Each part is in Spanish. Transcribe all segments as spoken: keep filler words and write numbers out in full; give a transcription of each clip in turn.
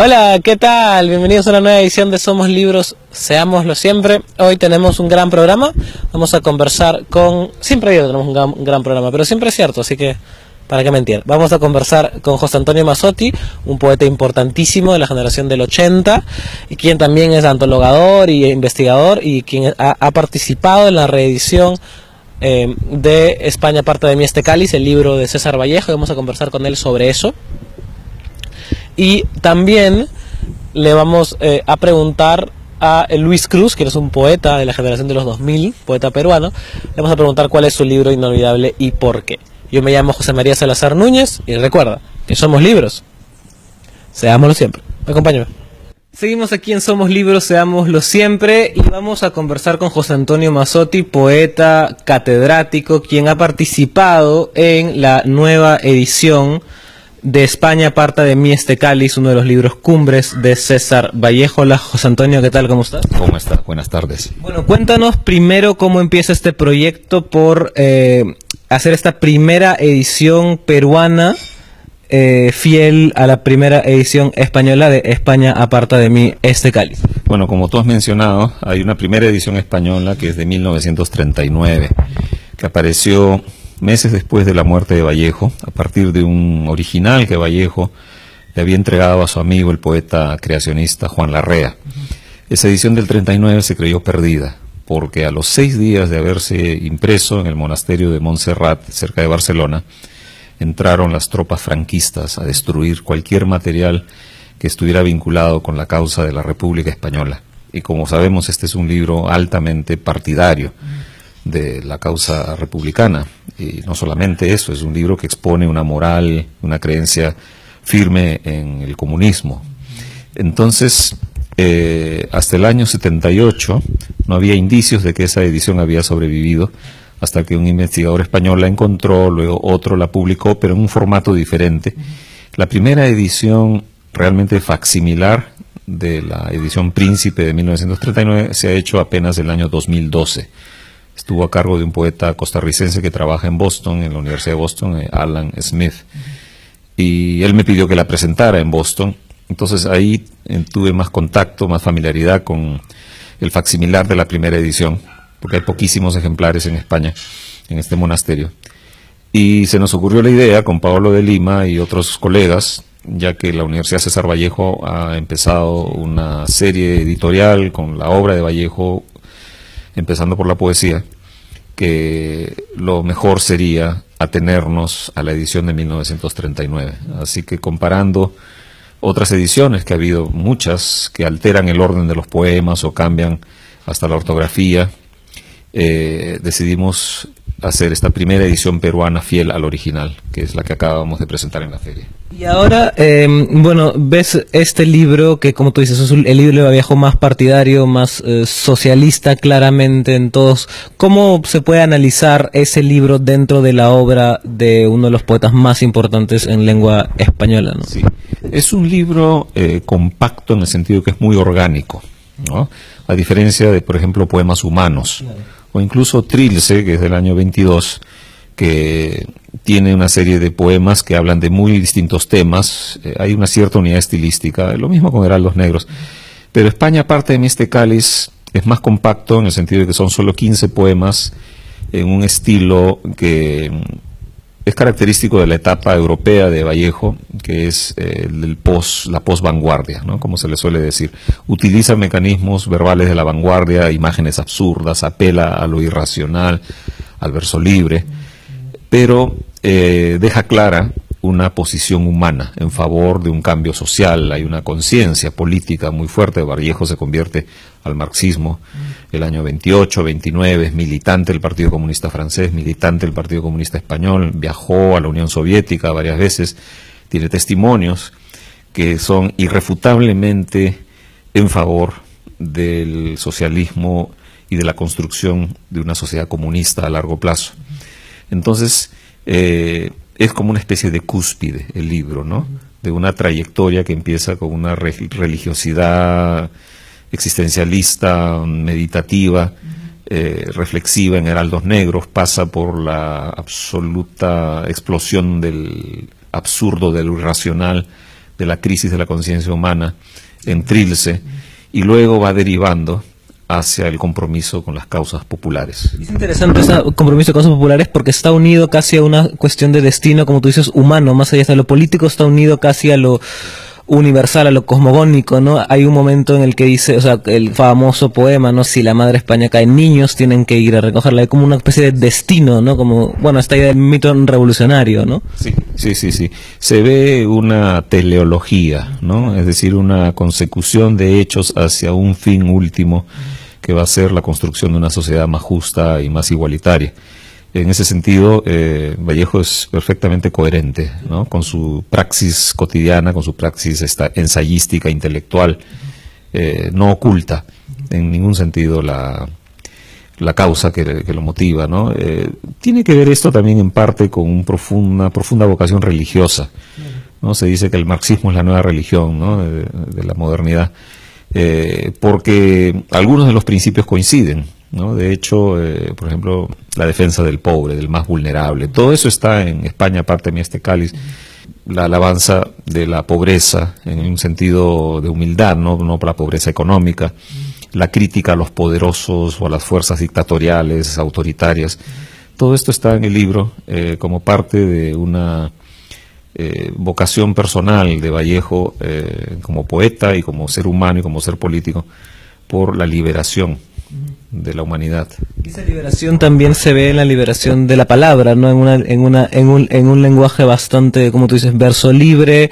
Hola, ¿qué tal? Bienvenidos a una nueva edición de Somos Libros, Seámoslo Siempre. Hoy tenemos un gran programa, vamos a conversar con... Siempre digo que tenemos un gran, un gran programa, pero siempre es cierto, así que para qué mentir. Vamos a conversar con José Antonio Mazzotti, un poeta importantísimo de la generación del ochenta, y quien también es antologador y investigador, y quien ha, ha participado en la reedición eh, de España parte de mí este cáliz, el libro de César Vallejo, y vamos a conversar con él sobre eso. Y también le vamos eh, a preguntar a Luis Cruz, que es un poeta de la generación de los dos mil, poeta peruano. Le vamos a preguntar cuál es su libro inolvidable y por qué. Yo me llamo José María Salazar Núñez y recuerda que somos libros. Seámoslo siempre. Acompáñame. Seguimos aquí en Somos Libros, Seámoslo Siempre, y vamos a conversar con José Antonio Mazzotti, poeta catedrático, quien ha participado en la nueva edición de España parte de mí este cáliz, uno de los libros cumbres de César Vallejo. Hola, José Antonio, ¿qué tal? ¿Cómo estás? ¿Cómo estás? Buenas tardes. Bueno, cuéntanos primero cómo empieza este proyecto por eh, hacer esta primera edición peruana eh, fiel a la primera edición española de España aparta de mí este cáliz. Bueno, como tú has mencionado, hay una primera edición española que es de mil novecientos treinta y nueve, que apareció meses después de la muerte de Vallejo, a partir de un original que Vallejo le había entregado a su amigo, el poeta creacionista Juan Larrea. Esa edición del treinta y nueve se creyó perdida, porque a los seis días de haberse impreso en el monasterio de Montserrat, cerca de Barcelona, entraron las tropas franquistas a destruir cualquier material que estuviera vinculado con la causa de la República Española. Y como sabemos, este es un libro altamente partidario de la causa republicana, y no solamente eso, es un libro que expone una moral, una creencia firme en el comunismo. Entonces, eh, hasta el año setenta y ocho no había indicios de que esa edición había sobrevivido, hasta que un investigador español la encontró, luego otro la publicó, pero en un formato diferente. La primera edición realmente facsimilar de la edición Príncipe de mil novecientos treinta y nueve se ha hecho apenas en el año dos mil doce. Estuvo a cargo de un poeta costarricense que trabaja en Boston, en la Universidad de Boston, Alan Smith. Y él me pidió que la presentara en Boston. Entonces ahí eh, tuve más contacto, más familiaridad con el facsimilar de la primera edición, porque hay poquísimos ejemplares en España, en este monasterio. Y se nos ocurrió la idea con Pablo de Lima y otros colegas, ya que la Universidad César Vallejo ha empezado una serie editorial con la obra de Vallejo, empezando por la poesía, que lo mejor sería atenernos a la edición de mil novecientos treinta y nueve. Así que comparando otras ediciones, que ha habido muchas, que alteran el orden de los poemas o cambian hasta la ortografía, eh, decidimos hacer esta primera edición peruana fiel al original, que es la que acabamos de presentar en la feria. Y ahora, eh, bueno, ves este libro que, como tú dices, es el libro de Vallejo más partidario, más eh, socialista claramente en todos. ¿Cómo se puede analizar ese libro dentro de la obra de uno de los poetas más importantes en lengua española, ¿no? Sí, es un libro eh, compacto en el sentido que es muy orgánico, ¿no? A diferencia de, por ejemplo, Poemas Humanos, claro, o incluso Trilce, que es del año veintidós, que tiene una serie de poemas que hablan de muy distintos temas. Eh, hay una cierta unidad estilística, lo mismo con Heraldos Negros. Pero España parte de mí este cáliz es más compacto en el sentido de que son solo quince poemas en un estilo que es característico de la etapa europea de Vallejo, que es eh, el post, la post-vanguardia, ¿no? Como se le suele decir. Utiliza mecanismos verbales de la vanguardia, imágenes absurdas, apela a lo irracional, al verso libre, pero eh, deja clara una posición humana en favor de un cambio social. Hay una conciencia política muy fuerte. Vallejo se convierte al marxismo el año veintiocho, veintinueve, es militante del Partido Comunista Francés, militante del Partido Comunista Español, viajó a la Unión Soviética varias veces, tiene testimonios que son irrefutablemente en favor del socialismo y de la construcción de una sociedad comunista a largo plazo. Entonces, eh, es como una especie de cúspide el libro, ¿no? De una trayectoria que empieza con una re religiosidad existencialista, meditativa, eh, reflexiva en Heraldos Negros, pasa por la absoluta explosión del absurdo, de lo irracional, de la crisis de la conciencia humana en Trilce, y luego va derivando hacia el compromiso con las causas populares. Es interesante ese compromiso con causas populares porque está unido casi a una cuestión de destino, como tú dices, humano, más allá de lo político, está unido casi a lo universal, a lo cosmogónico, ¿no? Hay un momento en el que dice, o sea, el famoso poema, ¿no? Si la madre España cae, niños tienen que ir a recogerla. Hay como una especie de destino, ¿no? Como, bueno, esta idea del mito revolucionario, ¿no? Sí, sí, sí, sí. Se ve una teleología, ¿no? Es decir, una consecución de hechos hacia un fin último que va a ser la construcción de una sociedad más justa y más igualitaria. En ese sentido, eh, Vallejo es perfectamente coherente, ¿no? Con su praxis cotidiana, con su praxis esta, ensayística, intelectual, eh, no oculta en ningún sentido la, la causa que, que lo motiva, ¿no? Eh, tiene que ver esto también en parte con un profunda, profunda vocación religiosa, ¿no? Se dice que el marxismo es la nueva religión, ¿no? de, de la modernidad, eh, porque algunos de los principios coinciden, ¿no? De hecho, eh, por ejemplo, la defensa del pobre, del más vulnerable, todo eso está en España, aparte de este cáliz, la alabanza de la pobreza en un sentido de humildad, no, no para la pobreza económica, la crítica a los poderosos o a las fuerzas dictatoriales, autoritarias, todo esto está en el libro eh, como parte de una eh, vocación personal de Vallejo eh, como poeta y como ser humano y como ser político por la liberación de la humanidad. Esa liberación también se ve en la liberación de la palabra, ¿no? En una, en una, en un, en un lenguaje bastante, como tú dices, verso libre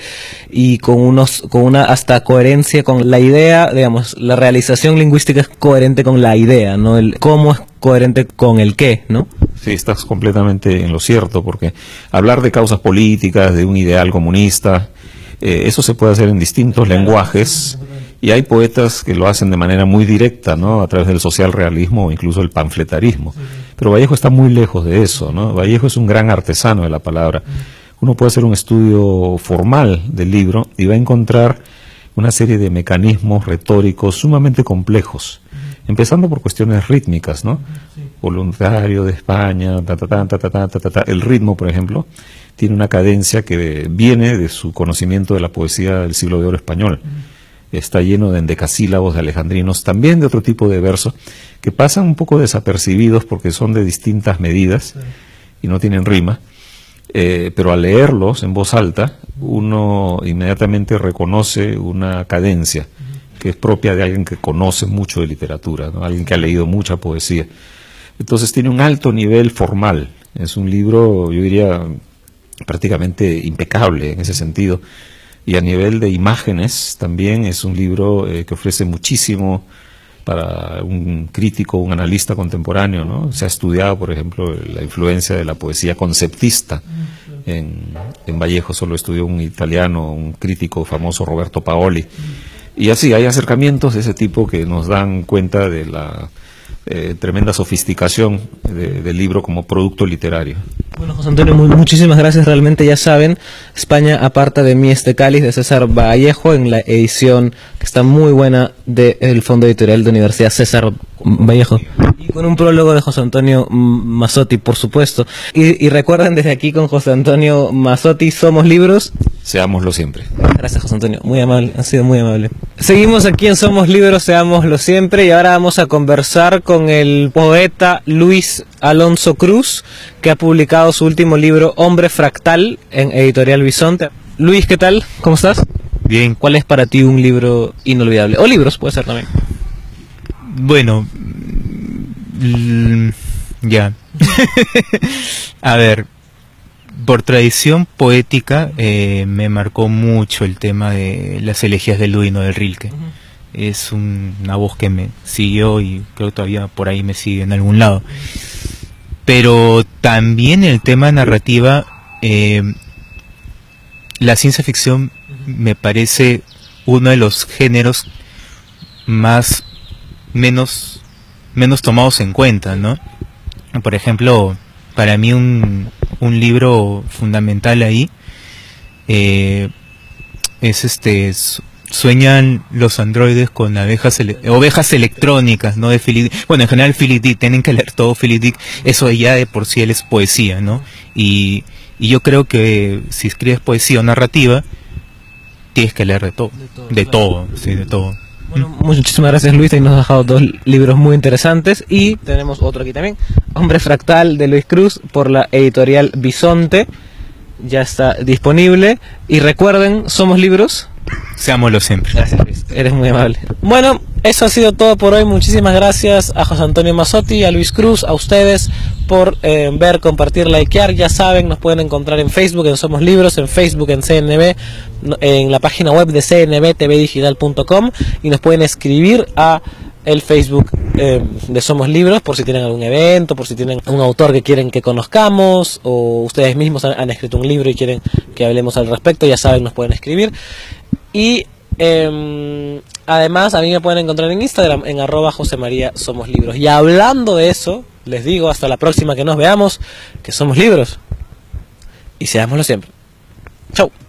y con unos, con una hasta coherencia con la idea, digamos, la realización lingüística es coherente con la idea, ¿no? El cómo es coherente con el qué, ¿no? Sí, estás completamente en lo cierto, porque hablar de causas políticas, de un ideal comunista, eh, eso se puede hacer en distintos lenguajes. Y hay poetas que lo hacen de manera muy directa, ¿no? A través del social realismo o incluso el panfletarismo. Pero Vallejo está muy lejos de eso, ¿no? Vallejo es un gran artesano de la palabra. Uno puede hacer un estudio formal del libro y va a encontrar una serie de mecanismos retóricos sumamente complejos, empezando por cuestiones rítmicas, ¿no? Voluntario de España, ta, ta, ta, ta, ta, ta, ta, ta. El ritmo, por ejemplo, tiene una cadencia que viene de su conocimiento de la poesía del siglo de oro español. Está lleno de endecasílabos, de alejandrinos, también de otro tipo de versos, que pasan un poco desapercibidos porque son de distintas medidas y no tienen rima, eh, pero al leerlos en voz alta, uno inmediatamente reconoce una cadencia que es propia de alguien que conoce mucho de literatura, ¿no? Alguien que ha leído mucha poesía. Entonces tiene un alto nivel formal, es un libro, yo diría, prácticamente impecable en ese sentido. Y a nivel de imágenes también es un libro eh, que ofrece muchísimo para un crítico, un analista contemporáneo, ¿no? Se ha estudiado, por ejemplo, la influencia de la poesía conceptista en, en Vallejo, solo estudió un italiano, un crítico famoso, Roberto Paoli. Y así hay acercamientos de ese tipo que nos dan cuenta de la eh, tremenda sofisticación de, del libro como producto literario. Bueno, José Antonio, muy, muchísimas gracias. Realmente ya saben, España aparta de mí este cáliz, de César Vallejo, en la edición que está muy buena del Fondo Editorial de Universidad César Vallejo. Y con un prólogo de José Antonio Mazzotti, por supuesto. Y, y recuerden, desde aquí con José Antonio Mazzotti, Somos Libros. Seámoslo siempre. Gracias, José Antonio. Muy amable, ha sido muy amable. Seguimos aquí en Somos Libros, Seámoslo Siempre, y ahora vamos a conversar con el poeta Luis Alonso Cruz, que ha publicado su último libro, Hombre Fractal, en Editorial Bisonte. Luis, ¿qué tal? ¿Cómo estás? Bien. ¿Cuál es para ti un libro inolvidable? O libros, puede ser también. Bueno, ya. A ver, por tradición poética eh, me marcó mucho el tema de las elegías de Ludino del Rilke. Uh-huh. Es un, una voz que me siguió y creo que todavía por ahí me sigue en algún lado. Pero también el tema narrativa, eh, la ciencia ficción me parece uno de los géneros más menos menos tomados en cuenta, ¿no? Por ejemplo, para mí un, un libro fundamental ahí eh, es este Sueñan los androides con abejas ele ovejas electrónicas, ¿no? De Philip Dick. Bueno, en general Philip Dick, tienen que leer todo Philip Dick, eso ya de por sí él es poesía, ¿no? Y, y yo creo que si escribes poesía o narrativa, tienes que leer de todo, De todo, de claro. todo, sí, de todo. Bueno, muchísimas gracias Luis, y nos has dejado dos libros muy interesantes y tenemos otro aquí también, Hombre Fractal de Luis Cruz por la editorial Bisonte, ya está disponible y recuerden, somos libros. Seámoslo siempre. Gracias Luis, eres muy amable. Bueno, eso ha sido todo por hoy, muchísimas gracias a José Antonio Mazzotti, a Luis Cruz, a ustedes por eh, ver, compartir, likear. Ya saben, nos pueden encontrar en Facebook en Somos Libros, en Facebook en C N B, en la página web de c n b t v digital punto com y nos pueden escribir a el Facebook eh, de Somos Libros por si tienen algún evento, por si tienen un autor que quieren que conozcamos o ustedes mismos han, han escrito un libro y quieren que hablemos al respecto. Ya saben, nos pueden escribir. Y eh, además a mí me pueden encontrar en Instagram en arroba José María Somos Libros. Y hablando de eso, les digo hasta la próxima que nos veamos, que somos libros y seámoslo siempre. Chau.